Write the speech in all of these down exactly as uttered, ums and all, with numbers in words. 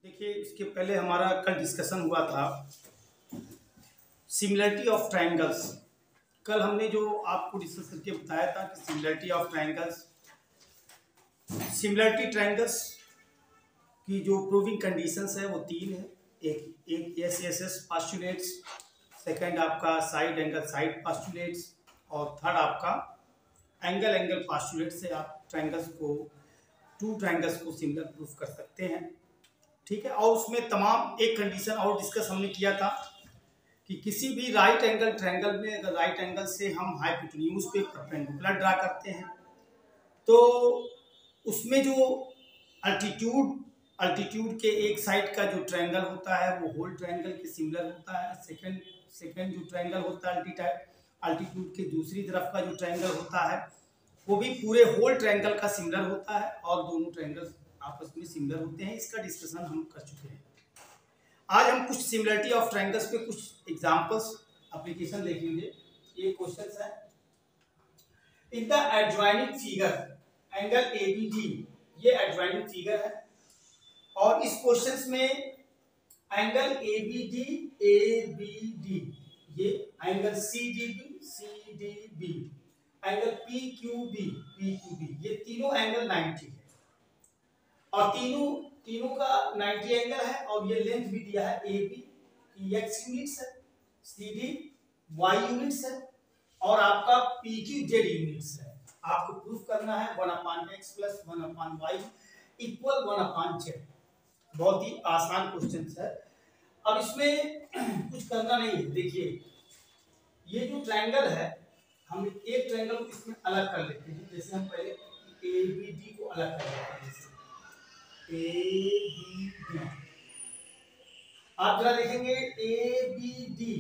देखिए, इसके पहले हमारा कल डिस्कशन हुआ था सिमिलरिटी ऑफ ट्रायंगल्स। कल हमने जो आपको डिस्कस करके बताया था कि similarity of triangles similarity triangles की जो प्रूविंग कंडीशंस है वो तीन है। एक एक S S S postulates, second आपका साइड एंगल साइड पास्टुलेट्स और थर्ड आपका एंगल एंगल पास्टुलेट से आप ट्रायंगल्स को टू ट्रायंगल्स को सिमिलर प्रूफ कर सकते हैं। ठीक है, और उसमें तमाम एक कंडीशन और डिस्कस हमने किया था कि किसी भी राइट एंगल ट्रायंगल में अगर राइट एंगल से हम हाइपोटेन्यूज पे परपेंडिकुलर ड्रा करते हैं तो उसमें जो अल्टीट्यूड अल्टीट्यूड के एक साइड का जो ट्रायंगल होता है वो होल ट्रायंगल के सिमिलर होता है। सेकंड सेकंड जो ट्रायंगल होता है अल्टीट्यूड अल्टीट्यूड के दूसरी तरफ का जो ट्रायंगल होता है वो भी पूरे होल ट्रायंगल का सिमिलर होता है और दोनों ट्रायंगल आपस में सिमिलर होते हैं। इसका डिस्कशन हम कर चुके हैं। आज हम कुछ सिमिलरिटी ऑफ ट्रायंगल्स पे कुछ एग्जांपल्स एप्लीकेशन देखेंगे। ये क्वेश्चंस है। In the adjoining figure angle A B D, ये एडजॉइनिंग फिगर है और इस क्वेश्चंस में angle A B D A B D, ये angle C D B C D B, angle P Q B P Q B, ये तीनों angle ninety है और तीनों तीनों का नाइंटी एंगल है और ये लेंथ भी दिया है ए बी की एक्स यूनिट्स है, सी डी वाई यूनिट्स है और आपका पी क्यू जेड यूनिट्स है। आपको प्रूफ करना है one upon X plus one upon Y equal one upon Z. बहुत ही आसान क्वेश्चन है। अब इसमें कुछ करना नहीं है। देखिए, ये जो ट्रायंगल है हम एक ट्रायंगल को इसमें अलग कर लेते हैं। जैसे हम पहले ए बी डी को अलग कर लेते हैं। जैसे ए बी डी, आप जरा देखेंगे ए बी डी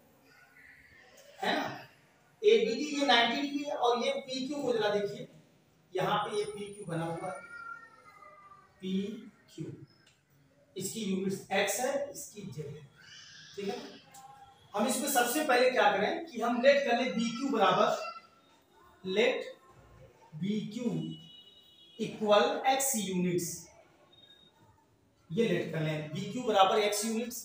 है ना, ए बी डी ये नाइंटी डिग्री है और ये पी क्यू को जरा देखिए, यहाँ पे ये पी क्यू बना हुआ है, पी क्यू, इसकी यूनिट्स एक्स है, इसकी जेड है। ठीक है, हम इसमें सबसे पहले क्या करें कि हम लेट कर ले बी क्यू बराबर let B Q equal X units, ये लेट कर लें बी क्यू बराबर एक्स यूनिट्स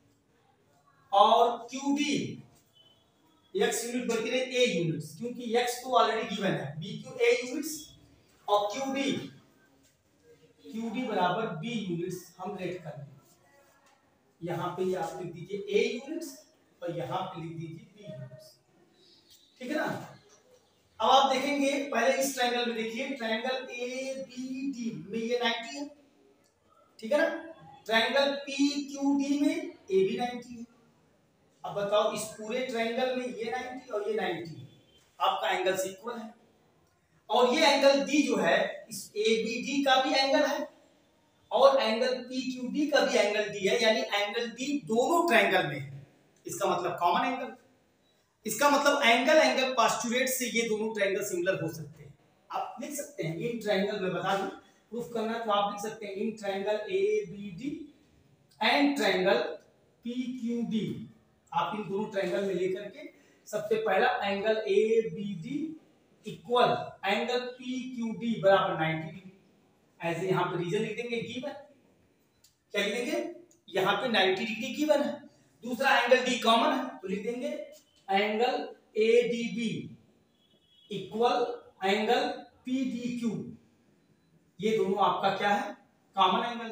और क्यू डी एक्स यूनिट बल्कि नहीं ए यूनिट्स, क्योंकि एक्स तो ऑलरेडी गिवन है। बी क्यू ए यूनिट्स और क्यू डी क्यू डी बराबर बी यूनिट्स हम लेट कर लें। यहां पे आप लिख दीजिए ए यूनिट्स और यहां पे लिख दीजिए बी यूनिट्स। ठीक है ना। अब आप देखेंगे पहले इस ट्रायंगल में, देखिए ट्रायंगल ए बी डी में ये नाइंटी है। ठीक है ना। ट्रायंगल पी क्यू डी में ए बी नाइंटी है। अब बताओ इस पूरे ट्रायंगल में ये नाइंटी और ये नाइंटी, आपका एंगल इक्वल है और ये एंगल डी जो है इस ए बी डी का भी एंगल है और एंगल पी क्यू डी का भी एंगल डी है, यानी एंगल डी दोनों ट्रायंगल में है। इसका मतलब कॉमन एंगल, इसका मतलब एंगल एंगल पास्टुलेट से ये दोनों ट्रायंगल सिमिलर हो सकते हैं। आप लिख सकते हैं इन ट्रायंगल में, बता दूं प्रूफ करना है तो आप लिख सकते हैं in triangle A B D and triangle P Q D. आप इन दोनों ट्रायंगल में लेकर के सबसे पहला angle A B D equal angle P Q D बराबर नाइंटी डिग्री, ऐसे यहां पे रीजन लिख देंगे गिवन। क्या लिख देंगे, यहां पे नाइंटी डिग्री गिवन है। दूसरा एंगल डी कॉमन है तो लिख देंगे angle A D B equal angle P D Q. ये दोनों आपका क्या है, कॉमन एंगल,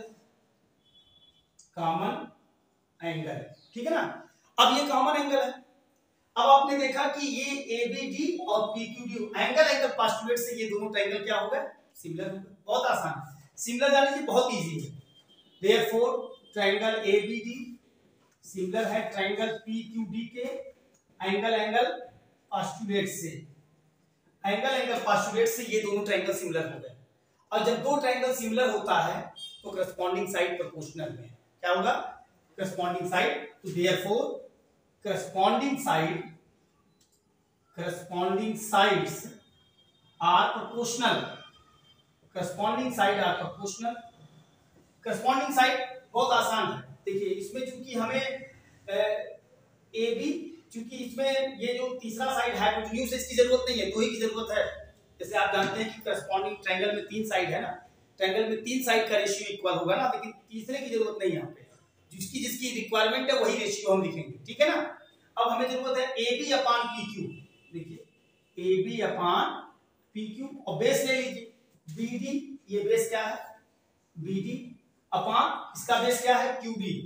कॉमन एंगल। ठीक है ना। अब ये कॉमन एंगल है। अब आपने देखा कि ये ए बी डी और P Q D angle angle postulate से ये दोनों ट्रायंगल क्या हो गए, सिमिलर हो गए। बहुत आसान है, सिमिलर जाने की बहुत इजी है। Therefore triangle A B D similar है ट्रायंगल पी क्यू डी के एंगल एंगल पास्टुलेट से। एंगल एंगल पास्टुलेट से ये दोनों ट्रायंगल सिमिलर हो गए और जब दो ट्रायंगल सिमिलर होता है तो करस्पॉन्डिंग साइड प्रोपोर्शनल में क्या होगा, करस्पॉन्डिंग साइड। तो therefore corresponding side corresponding sides are proportional, corresponding side are proportional. Corresponding side बहुत आसान है। देखिए इसमें चूंकि हमें ए बी, चूंकि इसमें ये जो तीसरा साइड है हाइपोटेन्यूज, इसकी जरूरत नहीं है, दो ही की जरूरत है। जैसे आप जानते हैं कि करस्पॉन्डिंग ट्रायंगल में तीन साइड है ना, ट्रायंगल में तीन साइड का रेशियो इक्वल होगा ना, लेकिन तीसरे की जरूरत नहीं है यहाँ पे, जिसकी जिसकी रिक्वायरमेंट है वही रेशियो हम लिखेंगे, ठीक है ना। अब हमें जरूरत है A B upon P Q, देखिए A B upon P Q, और बेस ले लीजिए बी डी, ये बेस क्या है बी डी, अपान इसका बेस क्या है क्यू बी,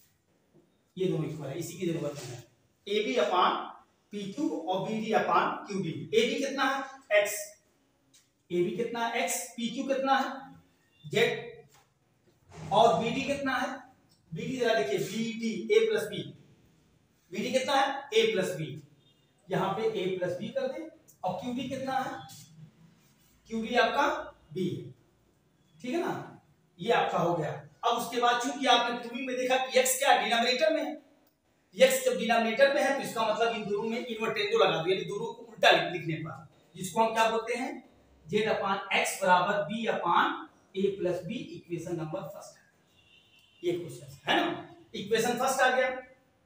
ये दोनों इक्वल है, इसी की जरूरत है। A B upon P Q और B D upon Q B. A B कितना है एक्स, ए बी कितना है एक्स, पी क्यू कितना है जेड, और बी डी कितना है, बी डी जरा देखिए B D A plus B, B D कितना है ए प्लस बी, यहां पे ए प्लस बी कर दे, और क्यू डी कितना है, क्यू डी आपका बी, ठीक है ना, ये आपका हो गया। अब उसके बाद चूंकि आपने प्रूविंग में देखा कि x क्या डिनोमिनेटर में है, x जब डिनोमिनेटर में है तो इसका मतलब इन दोनों में इन्वर्टेंडो लगा दो, यानी दोनों को उल्टा लिखने पर, जिसको हम क्या बोलते हैं z अपान x बराबर b upon a plus b, equation number first है, ये क्वेश्चन है ना, इक्वेशन फर्स्ट आ गया।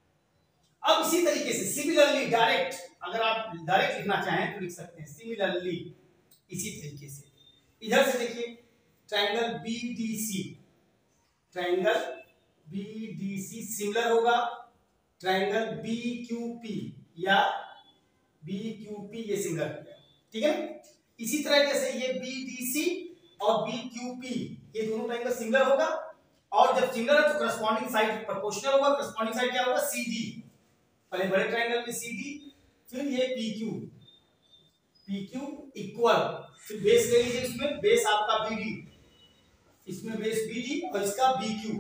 अब इसी तरीके से सिमिलरली डायरेक्ट, अगर आप डायरेक्ट लिखना चाहें तो लिख सकते हैं सिमिलरली, इसी तरीके से इधर से देखिए triangle B D C, triangle B D C similar होगा ट्रायंगल बी क्यू पी, या बी क्यू पी ये सिमिलर हो गया, ठीक है। इसी तरह से ये बी डी सी और बी क्यू पी ये दोनों ट्रायंगल सिमिलर होगा, और जब सिमिलर है तो करस्पॉन्डिंग साइड प्रोपोर्शनल होगा, करस्पॉन्डिंग साइड क्या होगा सी डी, पहले बड़े ट्रायंगल में सी डी, फिर ये P Q, P Q equal, फिर बेस ले लीजिए, इसमें बेस आपका बी डी, इसमें बेस बी डी और इसका बी क्यू,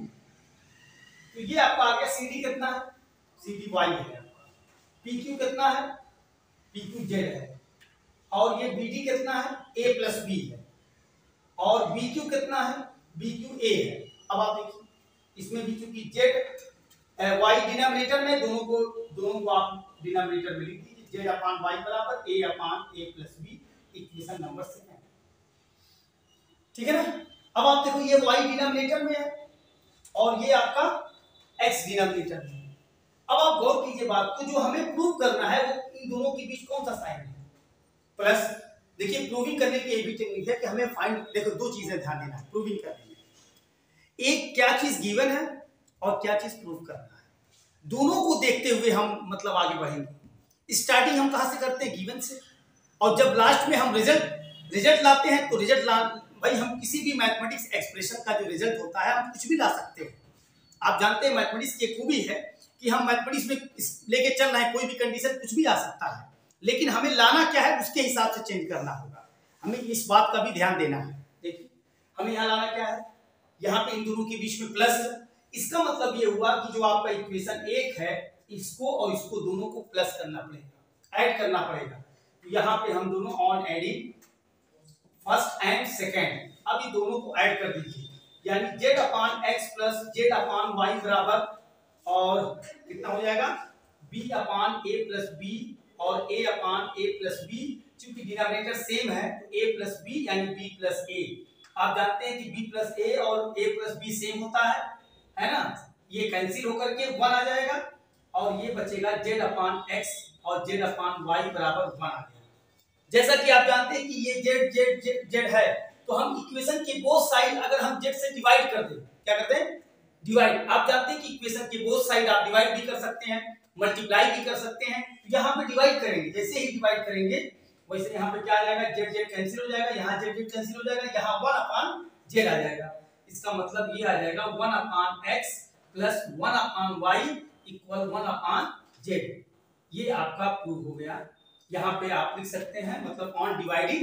तो ये आपका आ गया सी डी कितना है सी डी वाई है, पी क्यू कितना है पी क्यू जेड है, और ये बी डी कितना है ए प्लस बी है, और बी क्यू कितना है बी क्यू ए है। अब आप देखिए इसमें भी चूंकि जेड वाई डिनोमिनेटर में, दोनों को दोनों को आप डिनोमिनेटर में लिख दीजिए, जेड अपान वाई बराबर A upon A plus B, equation number seven, ठीक है ना। अब आप देखो ये y डिनोमिनेटर में है और ये आपका x डिनोमिनेटर में है। अब आप गौर कीजिए बात को, जो हमें प्रूव करना है वो इन दोनों के बीच कौन सा साइन है प्लस। देखिए प्रूविंग करने की ये भी टेक्निक है कि हमें फाइंड, देखो दो चीजें ध्यान देना है प्रूविंग करने में, एक क्या चीज गिवन है और क्या चीज प्रूव करना है, दोनों को देखते हुए हम मतलब आगे बढ़ेंगे। स्टार्टिंग हम कहां से करते हैं गिवन से, और जब लास्ट में हम रिजल्ट रिजल्ट लाते हैं तो रिजल्ट ला भाई हम किसी भी मैथमेटिक्स एक्सप्रेशन का जो रिजल्ट होता है हम कुछ भी ला सकते हैं। आप जानते हैं मैथमेटिक्स की खूबी है कि हम मैथमेटिक्स में लेके चल रहे हैं, कोई भी कंडीशन कुछ भी आ सकता है, लेकिन हमें लाना क्या है उसके हिसाब से चेंज करना होगा, हमें इस बात का भी ध्यान देना है। देखिए हमें यहाँ लाना क्या है, यहाँ पे इन दोनों के बीच में प्लस है, इसका मतलब ये हुआ कि जो आपका इक्वेशन एक है इसको और इसको दोनों को प्लस करना पड़ेगा, ऐड करना पड़ेगा। तो यहाँ पे हम दोनों on adding first and second, अब ये दोनों को ऐड कर दीजिए, यानी z upon X plus Z upon Y बराबर, और कितना हो जाएगा b upon A plus B और a upon A plus B, चूंकि डिनोमिनेटर सेम है तो a प्लस बी यानी b प्लस a। आप जानते हैं कि b प्लस a और a प्लस b सेम होता है, है ना, ये कैंसिल होकर के वन आ जाएगा, और ये बचेगा z अपान एक्स और z अपान वाई बराबर वन आ गया। जैसा कि आप जानते हैं कि ये z z z z है, तो हम इक्वेशन के बोथ साइड अगर हम z से डिवाइड कर दें, क्या करते हैं डिवाइड, आप जानते हैं कि इक्वेशन के बोथ साइड आप डिवाइड भी कर सकते हैं, मल्टीप्लाई भी कर सकते हैं, तो यहाँ पे डिवाइड करेंगे, जैसे ही डिवाइड करेंगे वैसे यहाँ पे क्या आ जाएगा z z कैंसिल हो जाएगा, यहाँ z z कैंसिल हो जाएगा, यहाँ वन अपान z आ जाएगा। इसका मतलब ये आ जाएगा one upon X plus one upon Y equal one upon Z, ये आपका प्रूव हो गया। यहाँ पे आप लिख सकते हैं मतलब ऑन डिवाइडिंग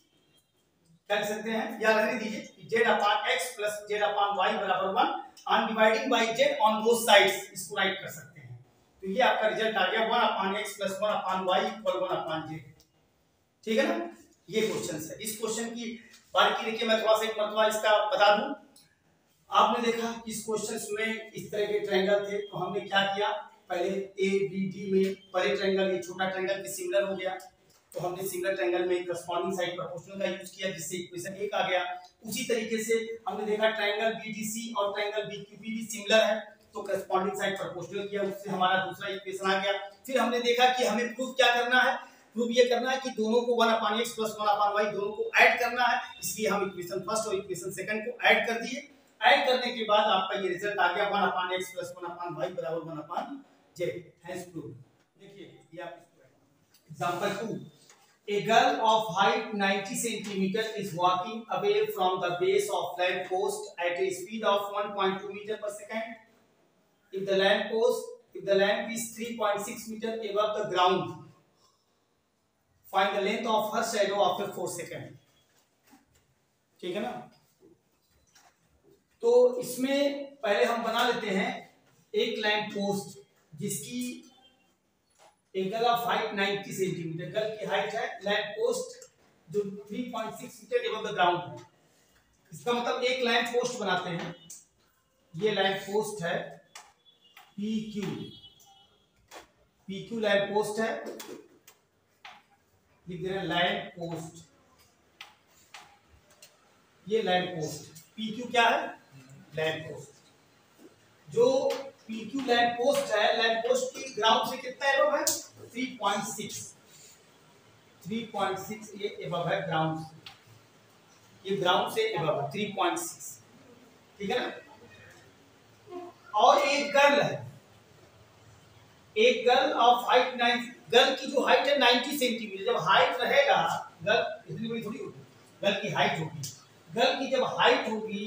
क्या लिख सकते हैं, या रहने दीजिए Z upon X plus Z upon Y बराबर one, on dividing by Z on both sides, इसको राइट कर सकते हैं। तो ये आपका रिजल्ट आ गया one upon X plus one upon Y equal one upon Z, ठीक है ना। ये क्वेश्चन है, इस क्वेश्चन की बारीकी देखिए, मैं थोड़ा सा एक मरतबा इसका बता दूं। आपने देखा इस क्वेश्चन में इस तरह के ट्रायंगल थे, तो हमने क्या किया, पहले ए बी डी में बड़े ट्रायंगल, ये छोटा ट्रायंगल के सिमिलर हो गया, तो हमने सिमिलर ट्रायंगल में करस्पॉन्डिंग साइड प्रोपोर्शनल का यूज किया, जिससे इक्वेशन एक आ गया। उसी तरीके से हमने देखा ट्रायंगल बीडीसी और ट्रायंगल बीक्यूपी भी सिमिलर है, तो करस्पॉन्डिंग साइड प्रोपोर्शनल किया, उससे हमारा दूसरा इक्वेशन आ गया। फिर हमने देखा कि हमें प्रूफ क्या करना है, प्रूव ये करना है कि दोनों को one upon X plus one upon Y दोनों को ऐड करना है, इसलिए हम इक्वेशन फर्स्ट और इक्वेशन सेकंड को ऐड कर दिए। ऐड करने के बाद आपका ये रिजल्ट आ गया one upon X plus one upon Y बराबर one upon Z. Hence prove. देखिए ये आप example two, a girl of height ninety centimeter is walking away from the base of lamp post at a speed of one point two meter per second. If the lamp post, if the lamp is three point six meter above the ground, find the length of her shadow after four seconds. ठीक है ना? तो इसमें पहले हम बना लेते हैं एक लैंप पोस्ट जिसकी एक गर्ल ऑफ हाइट नब्बे सेंटीमीटर, गर्ल की हाइट है, लैंप पोस्ट जो तीन पॉइंट छह मीटर अबव द ग्राउंड है। इसका मतलब एक लैंप पोस्ट बनाते हैं, ये लैंप पोस्ट है P Q, P Q lamp post है, लिख दे रहे हैं लैंप पोस्ट, ये लैंप पोस्ट पी क्यू क्या है, लैंप पोस्ट। जो पी क्यू लैंप पोस्ट है, लैंप पोस्ट की ग्राउंड से कितना एबव है, तीन पॉइंट छह, तीन पॉइंट छह ये एबव है ग्राउंड से, ये ग्राउंड से एबव है तीन पॉइंट छह, ठीक है ना। और एक गर्ल है, एक girl of height nine, girl की जो हाइट है नब्बे सेंटीमीटर, जब हाइट रहेगा, गर्ल इतनी बड़ी थोड़ी होगी, गर्ल की हाइट होगी, गर्ल की जब हाइट होगी,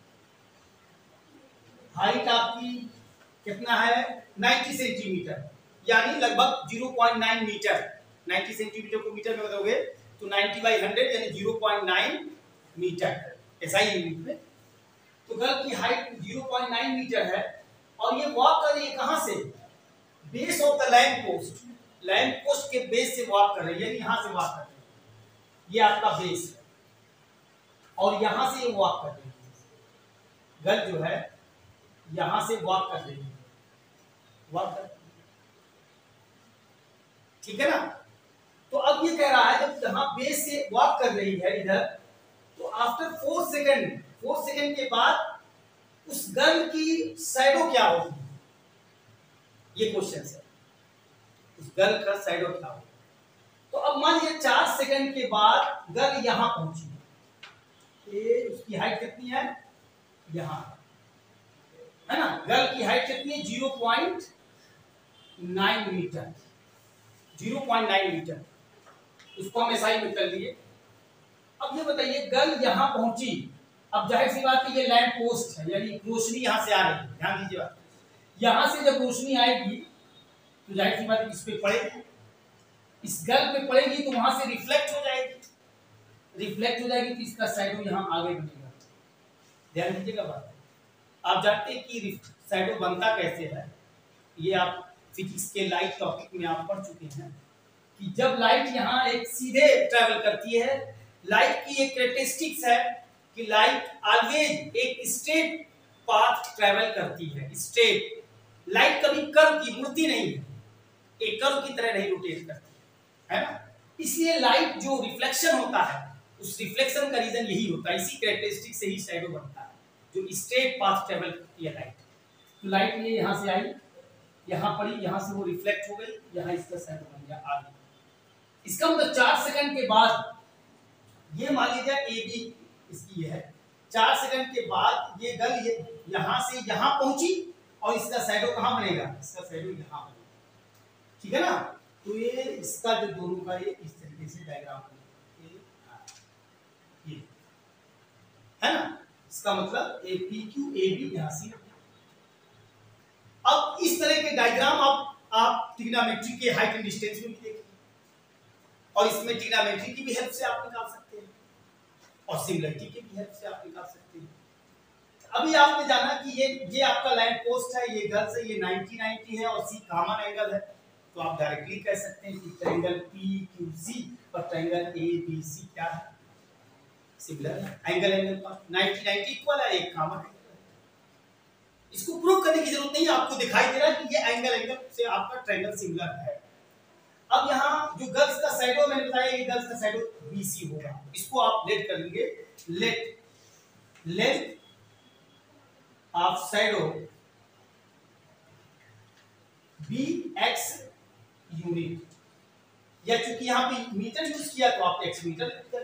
हाइट आपकी कितना है नब्बे सेंटीमीटर, यानी लगभग ज़ीरो पॉइंट नाइन मीटर, नब्बे सेंटीमीटर को मीटर में बताओगे तो नब्बे बाई हंड्रेड यानी ज़ीरो पॉइंट नाइन मीटर, ऐसा ही यूनिट में। तो गर्ल की height zero point nine metre है और ये वॉक कर रही है कहां से, base of the lamp post, lamp post के बेस से वॉक कर रही है, यहां से वॉक कर रही है, ये आपका बेस है और यहां से ये वॉक कर रही है, गर्ल जो है यहां से वॉक कर रही है, वॉक कर, ठीक है ना। तो अब ये कह रहा है जब जहां बेस से वॉक कर रही है इधर, तो after four second, four second के बाद उस गर्ल की शैडो क्या होगी, ये क्वेश्चन है, उस गर्ल का शैडो क्या होगा। तो अब मान लीजिए चार सेकंड के बाद गर्ल यहां पहुंची, ये उसकी हाइट कितनी है, यहां है ना, गर्ल की हाइट कितनी है zero point nine metre, zero point nine metre, उसको हम एसआई में कर लिए। अब ये बताइए गर्ल यहां पहुंची, अब जाहिर सी बात है ये लैंप पोस्ट है, यानी रोशनी यहां से आ रही है, ध्यान दीजिए, यहां से जब रोशनी आएगी तो जाहिर सी बात है इस पे पड़ेगी, इस गर्ल पे पड़ेगी तो वहां से रिफ्लेक्ट हो जाएगी, रिफ्लेक्ट हो जाएगी तो इसका शैडो यहां आगे बनेगा, ध्यान दीजिएगा बात। आप जानते हैं कि शैडो बनता कैसे है, ये आप फिजिक्स के लाइट टॉपिक में आप पढ़ चुके हैं कि जब लाइट यहाँ एक सीधे ट्रैवल करती है, लाइट की एक कैरेक्टरिस्टिक्स है कि लाइट ऑलवेज एक स्ट्रेट पाथ ट्रैवल करती है, स्ट्रेट, लाइट कभी कर्व की मुड़ती नहीं है, एक कर्व की तरह नहीं रोटेट करती है ना, इसलिए लाइट जो रिफ्लेक्शन होता है उस रिफ्लेक्शन का रीजन यही होता है, इसी कैरेक्टरिस्टिक से ही शैडो बनता है, जो स्ट्रेट पाथ ट्रैवल करती है लाइट। तो लाइट ये यहाँ से आई, यहाँ पड़ी, यहाँ से वो रिफ्लेक्ट हो गई, यहाँ इसका शैडो बन गया आगे। इसका मतलब चार सेकंड के बाद ये मान लीजिए ए बी इसकी है, चार सेकंड के बाद ये गर्ल ये यहाँ से यहाँ पहुंची और इसका शैडो कहाँ बनेगा, इसका शैडो यहाँ बनेगा, ठीक है ना। तो ये इसका जो दोनों का ये इस तरीके से डायग्राम ये है ना, इसका मतलब A P Q A B यहाँ से। अब इस तरह के डायग्राम आप आप ट्रिग्नोमेट्री के हाइट एंड डिस्टेंस में भी देखिए, और इसमें ट्रिग्नोमेट्री की भी हेल्प से आप निकाल सकते हैं और सिमिलरिटी की भी हेल्प से आप निकाल सकते हैं। अभी आपने जाना कि ये ये आपका लैंप पोस्ट है, ये गर्ल से ये नब्बे नब्बे है और सी कॉमन एंगल है, तो आप डायरेक्टली कह सकते हैं कि ट्रायंगल पी क्यू सी और ट्रायंगल ए बी सी क्या है, सिमिलर है, एंगल एंगल पर नब्बे नब्बे इक्वल है, एक कॉमन है। इसको प्रूव करने की जरूरत नहीं है, आपको दिखाई दे रहा है कि ये एंगल एंगल से आपका ट्रायंगल सिमिलर है। अब यहाँ जो गर्ल्स का शैडो मैंने बताया, ये गर्ल्स का शैडो बीसी होगा, इसको आप लेट कर लेंगे, let length of shadow be x unit, या चूंकि यहाँ पे मीटर यूज किया तो आप एक्स मीटर कर,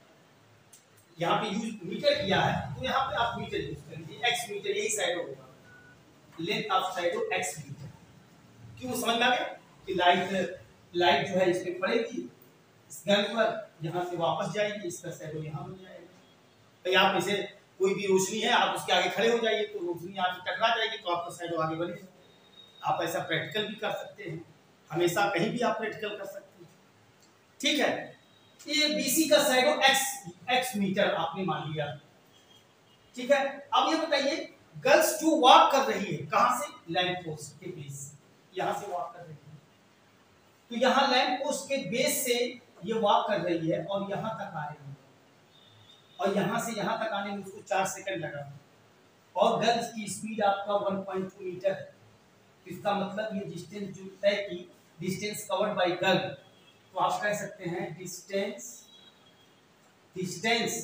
यहाँ पे यूज मीटर किया है तो यहाँ पे आप मीटर यूज करेंगे, एक्स मीटर यही साइड होगा, लेंथ ऑफ साइड हो एक्स मीटर। क्यों समझ में आ गया कि लाइट लाइट जो है इस पे पड़ेगी इस गन पर, यहाँ से वापस जाएगी, इसका शैडो यहाँ बन जाएगा। तो आप इसे कोई भी रोशनी है आप उसके आगे खड़े हो जाइए तो रोशनी आपसे टकरा जाएगी तो आपका शैडो आगे बढ़ेगा। आप ऐसा प्रैक्टिकल भी कर सकते हैं, हमेशा कहीं भी आप प्रैक्टिकल कर सकते हैं, ठीक है। ये बीसी का शैडो एक्स एक्स मीटर आपने मान लिया, ठीक है। अब ये बताइए गर्ल्स जो वॉक कर रही है कहां से, लैंप पोस्ट के बेस से, यहां से वॉक कर रही है, तो यहां लैंप पोस्ट के बेस से ये वॉक कर रही है और यहां तक आ रही है, और यहां से यहां तक आने में उसको चार सेकंड लगा, और गर्ल्स की स्पीड आपका वन पॉइंट टू मीटर है। इसका मतलब ये डिस्टेंस जो तय की, डिस्टेंस कवर्ड बाय गर्ल, तो आप कह सकते हैं distance distance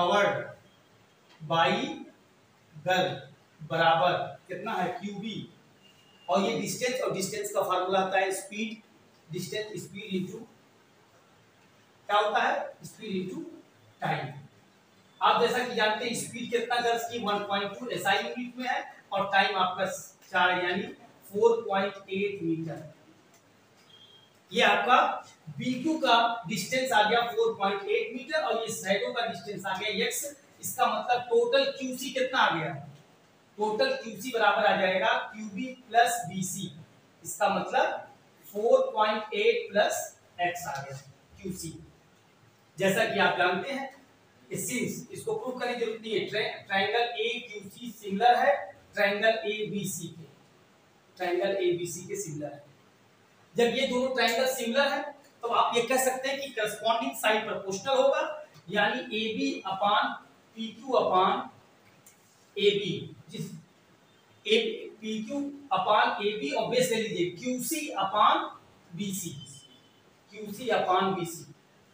covered by girl बराबर कितना है, क्यूबी, और ये डिस्टेंस और डिस्टेंस का फार्मूला आता है स्पीड, डिस्टेंस स्पीड इनटू क्या होता है, स्पीड इनटू टाइम। आप जैसा कि जानते हैं स्पीड कितना गर्ल्स की one point two SI unit में है, और टाइम आपका चार यानी फोर पॉइंट एट मीटर। ये आपका बीक्यू का डिस्टेंस आ गया फोर पॉइंट एट मीटर, और ये शैडो का डिस्टेंस आ गया एक्स। इसका मतलब टोटल क्यूसी कितना आ गया, टोटल क्यूसी बराबर आ जाएगा क्यूबी प्लस बीसी। इसका मतलब four point eight plus x आ गया क्यूसी। जैसा कि आप जानते हैं सिंस इसको प्रूव करने की जरूरत नहीं है, triangle A Q C similar है ट्रायंगल ए बी सी के, ट्रायंगल ए बी सी के सिमिलर है। जब ये दोनों ट्रायंगल सिमिलर है तो आप ये कह सकते हैं कि करस्पॉन्डिंग साइड प्रोपोर्शनल होगा, यानी A B upon P Q upon A B, जिस A P Q upon A B, और बेस ले लीजिए Q C upon B C, Q C upon B C.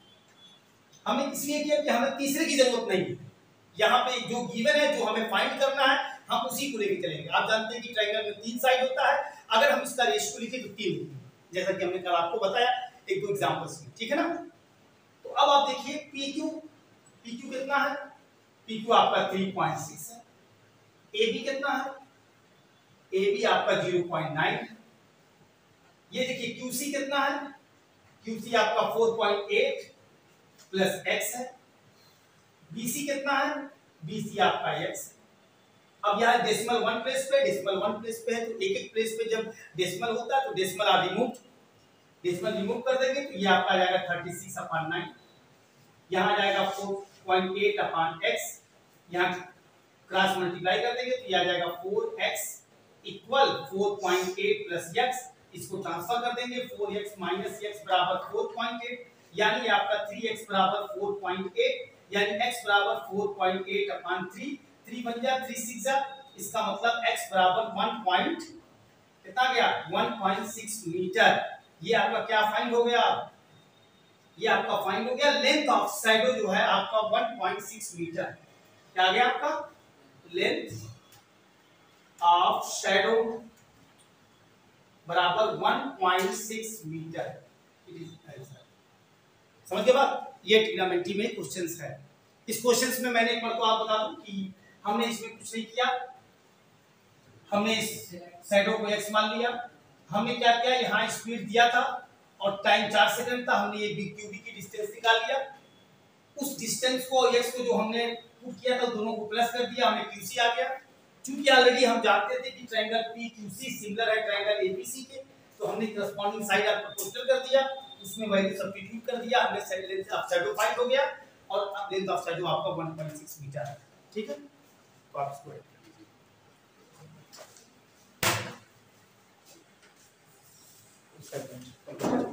हमने इसलिए किया कि हमें तीसरे की जरूरत नहीं है, यहाँ पे जो गिवन है जो हमें फाइंड करना है हम उसी को लेके चलेंगे। आप जानते हैं कि ट्रायंगल में तीन साइड होता है, अगर हम इसका रेशियो लिखें तो तीन होती है, जैसा कि हमने कल आपको बताया एक दो एग्जांपल्स में, ठीक है ना। तो अब आप देखिए पी क्यू, पी क्यू कितना है, पी क्यू आपका थ्री पॉइंट सिक्स है, ए बी कितना है, ए बी आपका जीरो पॉइंट नाइन है, ये देखिए क्यू सी कितना है, क्यू सी आपका four point eight plus x है, बीसी कितना है, बीसी आपका एक्स है। अब यहाँ डेसिमल वन प्लेस पे, डेसिमल वन प्लेस पे है तो एक एक प्लेस पे जब डेसिमल होता है तो डेसिमल आप रिमूव डेसिमल रिमूव कर देंगे तो ये आपका आ जाएगा थर्टी सिक्स अपॉन नाइन, यहाँ आ जाएगा four point eight upon x, यहाँ क्रॉस मल्टीप्लाई कर देंगे तो ये आ जाएगा four x equal four point eight plus x, इसको ट्रांसफर कर देंगे फोर एक्स माइनस एक्स बराबर फोर पॉइंट एट, यानी आपका थ्री एक्स बराबर फोर पॉइंट एट, यानी x बराबर four point eight upon three, three बन गया थ्री सिक्स जा, इसका मतलब x बराबर वन पॉइंट कितना गया वन पॉइंट सिक्स मीटर। ये आपका क्या फाइंड हो गया, ये आपका फाइंड हो गया लेंथ ऑफ शैडो जो है आपका वन पॉइंट सिक्स मीटर। क्या आ गया आपका लेंथ ऑफ शैडो बराबर one point six meter. It is समझ गए बात, ये ट्रिग्नोमेट्री में क्वेश्चंस है। इस क्वेश्चंस में मैंने एक बार तो आप बता दूं कि हमने इसमें कुछ नहीं किया, हमने इस शैडो को x मान लिया, हमने क्या किया यहाँ स्पीड दिया था और टाइम चार सेकंड था, हमने ये क्यूबी की डिस्टेंस निकाल लिया, उस डिस्टेंस को और x को जो हमने पुट किया था दोनों को प्लस कर दिया, हमें क्यूसी आ गया। चूंकि ऑलरेडी हम जानते थे कि triangle P Q C similar है ट्रायंगल एबीसी के, तो हमने करस्पॉन्डिंग साइड आप प्रोपोर्शनल कर दिया, उसमें वैल्यू सब्स्टिट्यूट कर दिया, हमने side length of shadow find हो गया और लेंथ ऑफ शैडो आपका वन पॉइंट सिक्स मीटर है, ठीक है। तो आप इसको ऐड कीजिए।